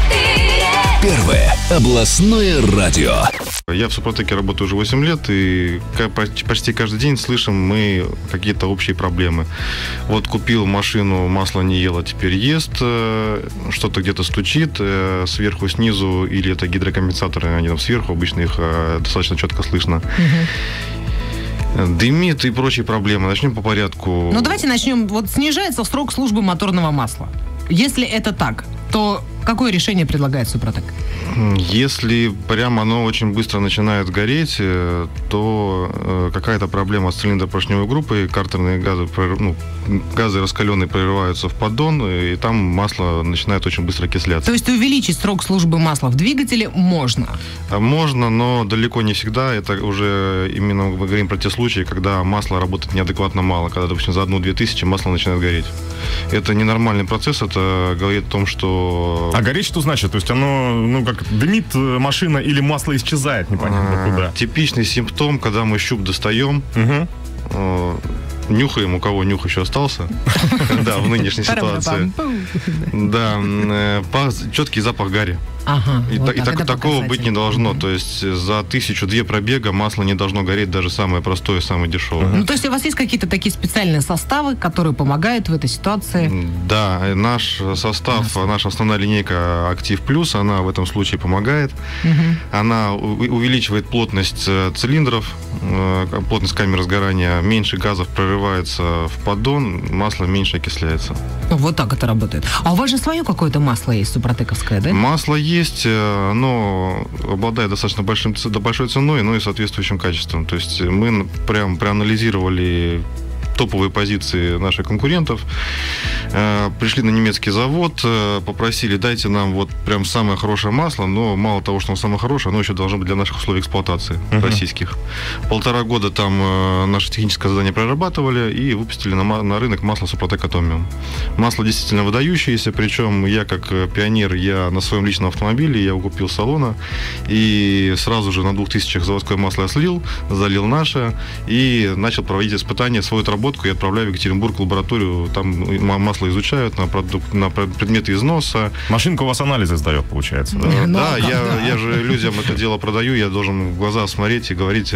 Первое областное радио. Я в Супротеке работаю уже 8 лет, и почти каждый день слышим мы какие-то общие проблемы. Вот купил машину, масло не ело, теперь ест, что-то где-то стучит, сверху, снизу, или это гидрокомпенсаторы, они там сверху, обычно их достаточно четко слышно. Дымит и прочие проблемы. Начнем по порядку. Ну, давайте начнем. Вот снижается срок службы моторного масла. Если это так, то какое решение предлагает Супротек? Если прямо оно очень быстро начинает гореть, то какая-то проблема с цилиндропоршневой группой, картерные газы, газы раскаленные прорываются в поддон, и там масло начинает очень быстро окисляться. То есть увеличить срок службы масла в двигателе можно? Можно, но далеко не всегда. Это уже именно мы говорим про те случаи, когда масло работает неадекватно мало, когда, допустим, за 1-2 тысячи масло начинает гореть. Это ненормальный процесс, это говорит о том, что... А гореть что значит? То есть оно, как дымит машина или масло исчезает непонятно куда? Типичный симптом, когда мы щуп достаем, нюхаем, у кого нюх еще остался, да, в нынешней ситуации. Да, четкий запах гари. Ага, и такого быть не должно. То есть за 1000-2 пробега масло не должно гореть, даже самое простое, самое дешевое. Ну, то есть у вас есть какие-то такие специальные составы, которые помогают в этой ситуации? Да, наш состав, наша основная линейка Актив Плюс, она в этом случае помогает. Она увеличивает плотность цилиндров, плотность камеры сгорания, меньше газов прорывается в поддон, масло меньше окисляется. Вот так это работает. А у вас же свое какое-то масло есть, супротековское, да? Масло есть, но обладает достаточно большой ценой, но и соответствующим качеством. То есть мы прям проанализировали топовые позиции наших конкурентов, пришли на немецкий завод, попросили, дайте нам вот прям самое хорошее масло, но мало того, что оно самое хорошее, оно еще должно быть для наших условий эксплуатации российских. 1,5 года там наше техническое задание прорабатывали и выпустили на рынок масло Супротек Atomium. Масло действительно выдающееся, причем я как пионер, я на своем личном автомобиле, я его купил с салона, и сразу же на 2000 заводское масло я слил, залил наше и начал проводить испытания, свою отработку я отправляю в Екатеринбург в лабораторию, там масло изучают на предметы износа. Машинка у вас анализы сдает, получается, да? Да, я же людям это дело продаю, я должен в глаза смотреть и говорить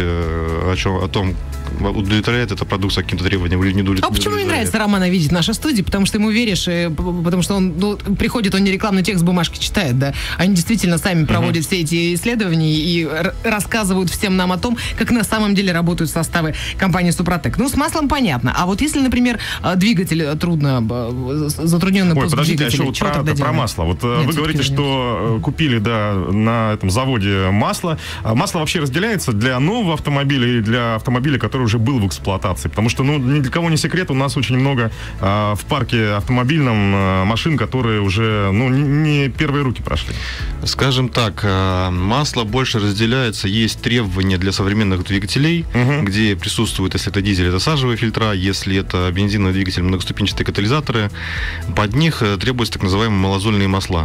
о том, удовлетворяет эта продукция каким-то требованиям или не удовлетворяет. А почему мне нравится Романа видеть в нашей студии? Потому что ему веришь, потому что он приходит, он не рекламный текст, бумажки читает, да? Они действительно сами проводят все эти исследования и рассказывают всем нам о том, как на самом деле работают составы компании Супротек. Ну, с маслом понятно. А вот если, например, двигатель затрудненный пуск подождите, двигателя, а еще про масло. Вот нет, вы говорите, что купили, да, на этом заводе масло. Масло вообще разделяется для нового автомобиля и для автомобиля, который уже был в эксплуатации? Потому что, ни для кого не секрет, у нас очень много в парке автомобильном машин, которые уже, не первые руки прошли. Скажем так, масло больше разделяется. Есть требования для современных двигателей, где присутствуют, если это дизель, это сажевые фильтра, если это бензиновый двигатель, многоступенчатые катализаторы, под них требуются так называемые малозольные масла.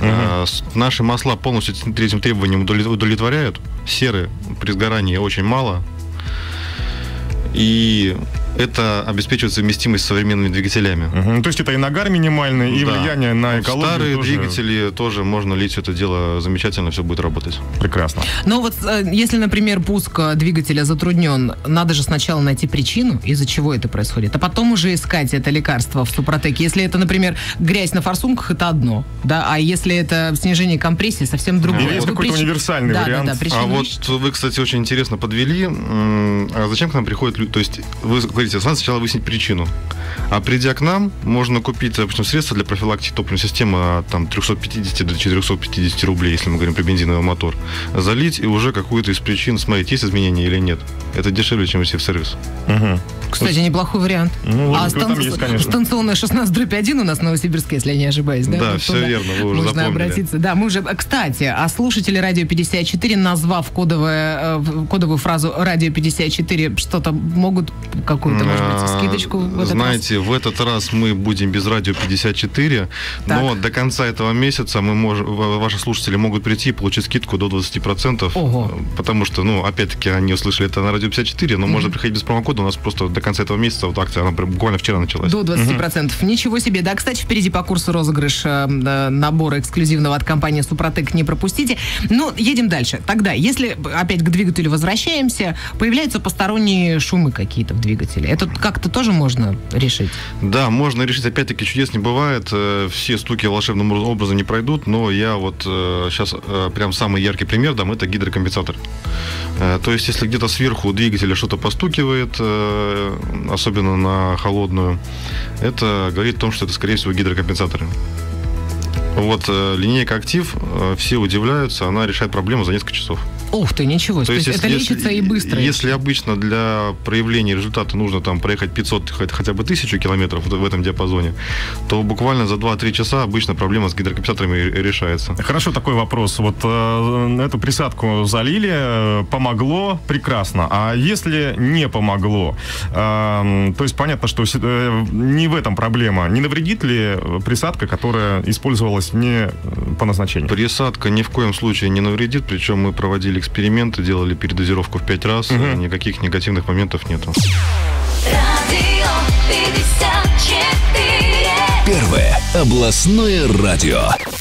Наши масла полностью этим требованиям удовлетворяют. Серы при сгорании очень мало. И это обеспечивает совместимость с современными двигателями. То есть это и нагар минимальный, и влияние на экологию. Старые двигатели тоже можно лить все это дело замечательно, все будет работать. Прекрасно. Но вот если, например, пуск двигателя затруднен, надо же сначала найти причину, из-за чего это происходит, а потом уже искать это лекарство в Супротеке. Если это, например, грязь на форсунках, это одно, да, а если это снижение компрессии, совсем другое. Или есть какой-то универсальный вариант. А вот вы, кстати, очень интересно подвели. А зачем к нам приходят люди? То есть вы говорите, надо сначала выяснить причину. А придя к нам, можно купить, допустим, средства для профилактики топливной системы от 350 до 450 рублей, если мы говорим про бензиновый мотор. Залить и уже какую-то из причин смотреть, есть изменения или нет. Это дешевле, чем если в сервис. Кстати, неплохой вариант. Станционная 16/1 у нас в Новосибирске, если я не ошибаюсь. Да, все верно, вы уже можно запомнили. Обратиться. Да, мы уже... Кстати, а слушатели Радио 54, назвав кодовую фразу Радио 54, что-то могут какую какую-то, может быть, скидочку в этот Знаете, раз? в этот раз мы будем без радио 54, но до конца этого месяца ваши слушатели могут прийти и получить скидку до 20%. Ого. Потому что, опять-таки, они услышали это на радио 54, но можно приходить без промокода. У нас просто до конца этого месяца вот акция, она буквально вчера началась. До 20%. Ничего себе. Да, кстати, впереди по курсу розыгрыш набора эксклюзивного от компании «Супротек». Не пропустите. Едем дальше. Тогда, если опять к двигателю возвращаемся, появляются посторонние шумы какие-то в двигателе. Это как-то тоже можно решить? Да, можно решить. Опять-таки, чудес не бывает. Все стуки волшебным образом не пройдут, но я вот сейчас прям самый яркий пример дам. Это гидрокомпенсатор. То есть, если где-то сверху у двигателя что-то постукивает, особенно на холодную, это говорит о том, что это, скорее всего, гидрокомпенсаторы. Вот линейка «Актив», все удивляются, она решает проблему за несколько часов. Ух ты, ничего себе. То есть это лечится и быстро. Если обычно для проявления результата нужно там проехать 500, хотя бы 1000 километров в этом диапазоне, то буквально за 2-3 часа обычно проблема с гидрокомпенсаторами решается. Хорошо, такой вопрос. Вот эту присадку залили, помогло, прекрасно. А если не помогло? То есть понятно, что не в этом проблема. Не навредит ли присадка, которая использовалась не по назначению? Присадка ни в коем случае не навредит, причем мы проводили эксперименты, делали передозировку в 5 раз, никаких негативных моментов нету. Первое областное радио.